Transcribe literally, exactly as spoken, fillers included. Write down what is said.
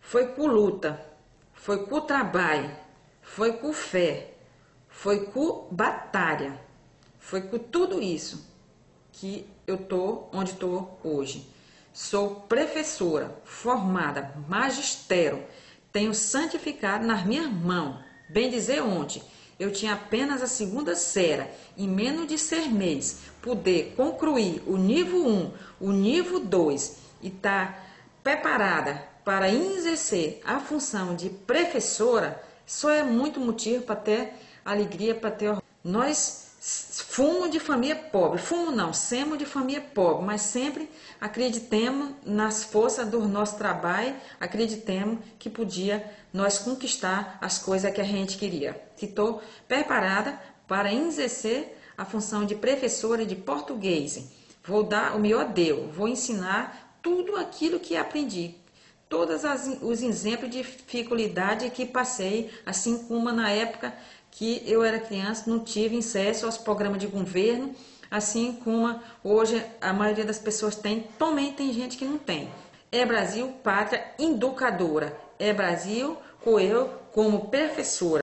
Foi com luta, foi com trabalho, foi com fé, foi com batalha, foi com tudo isso que eu tô onde estou hoje. Sou professora, formada, magistério, tenho santificado nas minhas mãos. Bem dizer ontem, eu tinha apenas a segunda série, em menos de seis meses, poder concluir o nível um, o nível dois e estar tá preparada para exercer a função de professora, só é muito motivo para ter alegria, para ter orgulho. Nós fomos de família pobre, fomos não, somos de família pobre, mas sempre acreditemos nas forças do nosso trabalho, acreditemos que podia nós conquistar as coisas que a gente queria. Estou preparada para exercer a função de professora de português. Vou dar o melhor deu, vou ensinar tudo aquilo que aprendi. Todos os exemplos de dificuldade que passei, assim como na época que eu era criança, não tive acesso aos programas de governo, assim como hoje a maioria das pessoas tem, também tem gente que não tem. É Brasil, pátria educadora. É Brasil, com eu como professora.